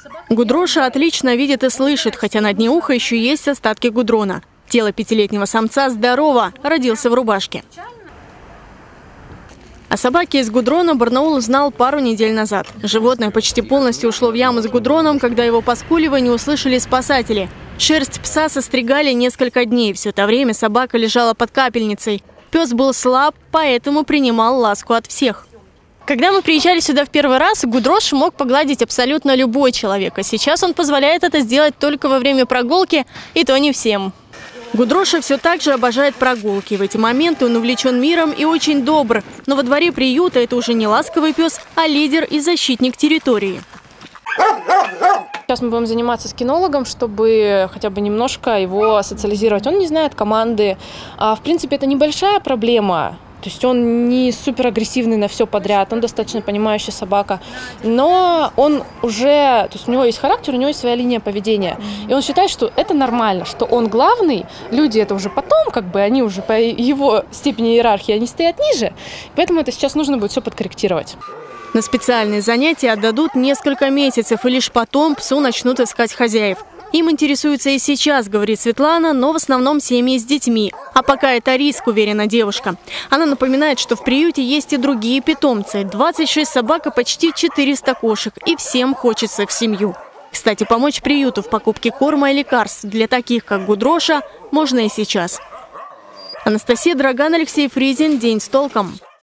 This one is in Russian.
Гудроша отлично видит и слышит, хотя на дне уха еще есть остатки гудрона. Тело 5-летнего самца здорово, родился в рубашке. О собаке из гудрона Барнаул узнал пару недель назад. Животное почти полностью ушло в яму с гудроном, когда его поскуливание услышали спасатели. Шерсть пса состригали несколько дней. Все это время собака лежала под капельницей. Пес был слаб, поэтому принимал ласку от всех. Когда мы приезжали сюда в первый раз, гудрош мог погладить абсолютно любой человек. А сейчас он позволяет это сделать только во время прогулки, и то не всем. Гудроша все так же обожает прогулки. В эти моменты он увлечен миром и очень добр. Но во дворе приюта это уже не ласковый пес, а лидер и защитник территории. Сейчас мы будем заниматься с кинологом, чтобы хотя бы немножко его социализировать. Он не знает команды. В принципе, это небольшая проблема. То есть он не супер агрессивный на все подряд, он достаточно понимающая собака. Но он уже, то есть у него есть характер, у него есть своя линия поведения. И он считает, что это нормально, что он главный, люди это уже потом, они уже по его степени иерархии, они стоят ниже. Поэтому это сейчас нужно будет все подкорректировать. На специальные занятия отдадут несколько месяцев, и лишь потом псу начнут искать хозяев. Им интересуются и сейчас, говорит Светлана, но в основном семьи с детьми. А пока это риск, уверена девушка. Она напоминает, что в приюте есть и другие питомцы. 26 собак и почти 400 кошек. И всем хочется в семью. Кстати, помочь приюту в покупке корма и лекарств для таких, как Гудроша, можно и сейчас. Анастасия Драган, Алексей Фризин. День с толком.